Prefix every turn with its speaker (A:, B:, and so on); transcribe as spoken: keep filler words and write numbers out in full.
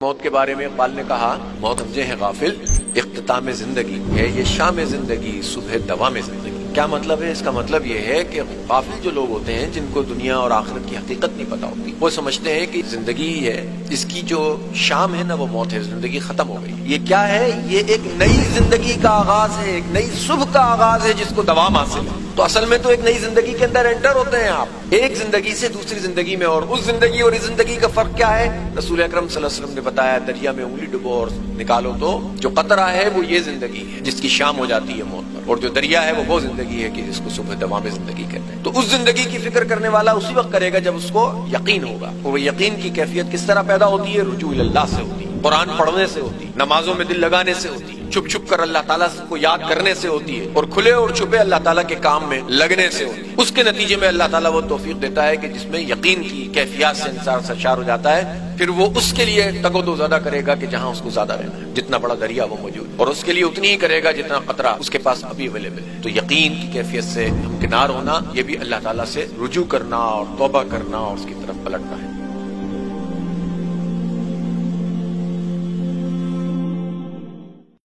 A: موت کے بارے میں اقبال نے کہا، موت سمجھے ہیں غافل اختتام زندگی ہے یہ شام زندگی صبح دوام زندگی۔ کیا مطلب ہے اس کا؟ مطلب یہ ہے کہ غافل جو لوگ ہوتے ہیں جن کو دنیا اور آخرت کی حقیقت نہیں پتا ہوتی، وہ سمجھتے ہیں کہ زندگی ہے، اس کی جو شام ہے نا وہ موت ہے، زندگی ختم ہو گئی۔ یہ کیا ہے؟ یہ ایک نئی زندگی کا آغاز ہے، ایک نئی صبح کا آغاز ہے جس کو دوام حاصل ہے۔ تو اصل میں تو ایک نئی زندگی کے اندر انٹر ہوتے ہیں آپ، ایک زندگی سے دوسری زندگی میں۔ اور اس زندگی اور اس زندگی کا فرق کیا ہے؟ رسول اکرم صلی اللہ علیہ وسلم نے بتایا، دریا میں انگلی ڈبو اور نکالو تو جو قطرہ ہے وہ یہ زندگی ہے جس کی شام ہو جاتی ہے موت پر، اور جو دریا ہے وہ وہ زندگی ہے کہ جس کو صبح دوام زندگی کہتے ہیں۔ تو اس زندگی کی فکر کرنے والا اسی وقت کرے گا جب اس کو یقین ہوگا۔ وہ یقین کی کیفیت کس طرح پیدا ہوتی ہے؟ رجوع اللہ سے ہوتی ہے، قرآن پڑھنے سے ہوتی ہے، نمازوں میں دل لگانے سے ہوتی ہے، چھپ چھپ کر اللہ تعالیٰ کو یاد کرنے سے ہوتی ہے، اور کھلے اور چھپے اللہ تعالیٰ کے کام میں لگنے سے ہوتی ہے۔ اس کے نتیجے میں اللہ تعالیٰ وہ توفیق دیتا ہے کہ جس میں یقین کی کیفیات سے انسان سرشار ہو جاتا ہے، پھر وہ اس کے لیے تگ و دو زیادہ کرے گا کہ جہاں اس کو زیادہ رہنا ہے، جتنا بڑا دریا وہ موجود ہے، اور اس کے لیے اتنی ہی کرے گا جتنا قطرہ اس کے پاس ابھی اویلیبل ہے۔ تو یقین کی کیفیت سے ہمکنار ہونا، یہ بھی اللہ تعالیٰ سے رجوع کرنا اور توبہ کرنا اور اس کی طرف پلٹنا ہے۔